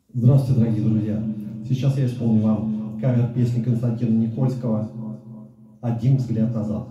Здравствуйте, дорогие друзья! Сейчас я исполню вам кавер песни Константина Никольского «Один взгляд назад».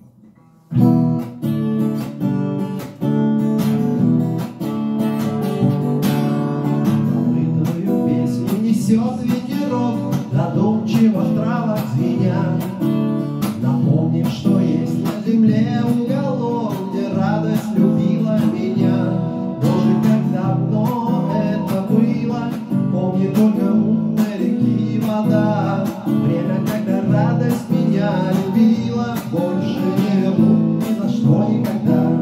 Забытую песню несет ветерок, задумчиво в травах звеня, напомнив, что есть на земле уголок, где радость любила меня. Боже, как давно это было, помню только мутной реки вода. Время, когда радость меня любила, больше не вернуть ни за что никогда.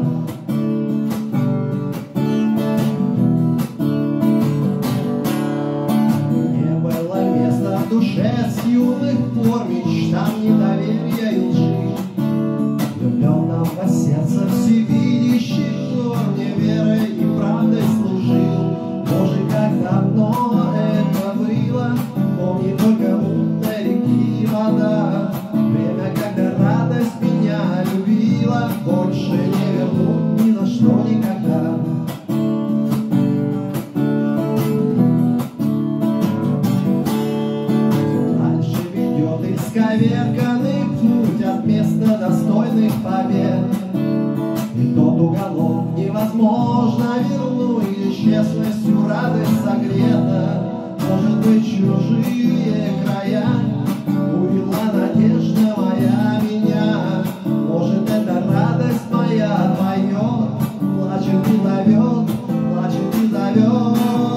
Не было места в душе с юных пор мечтам, недоверия и лжи, влюбленного сердца всевидящий взор мне верой и правдой служил. Боже, как давно это было, помни только мутной реки вода. Время, когда радость меня любила, больше не вернуть ни за что никогда. Дальше ведет исковерканный путь от места достойных побед, и тот уголок невозможно вернуть, и честностью радость согрета. Может быть, чужие края увела надежда моя меня. Может, это радость моя поет, плачет и зовет, плачет и зовет.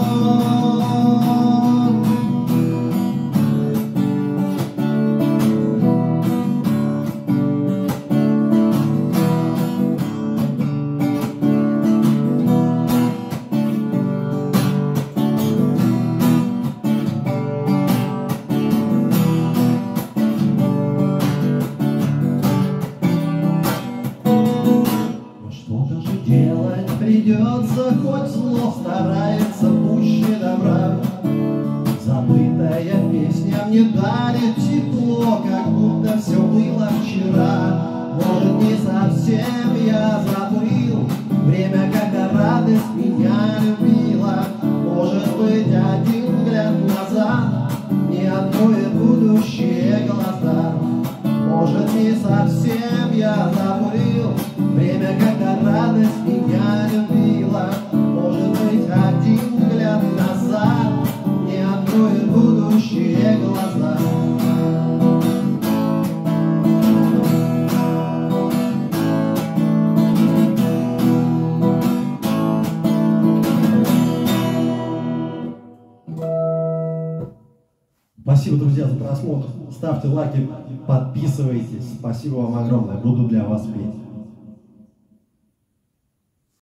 Делать придется, хоть зло старается пуще добра. Забытая песня мне дарит тепло, как будто все было вчера. Может, не совсем я забыл время, когда радость меня любила. Может быть, один взгляд назад не откроет будущие глаза. Может, не совсем я забыл время, когда радость меня любила. Может быть, один взгляд назад не откроет будущие глаза. Спасибо, друзья, за просмотр. Ставьте лайки, подписывайтесь. Спасибо вам огромное. Буду для вас петь.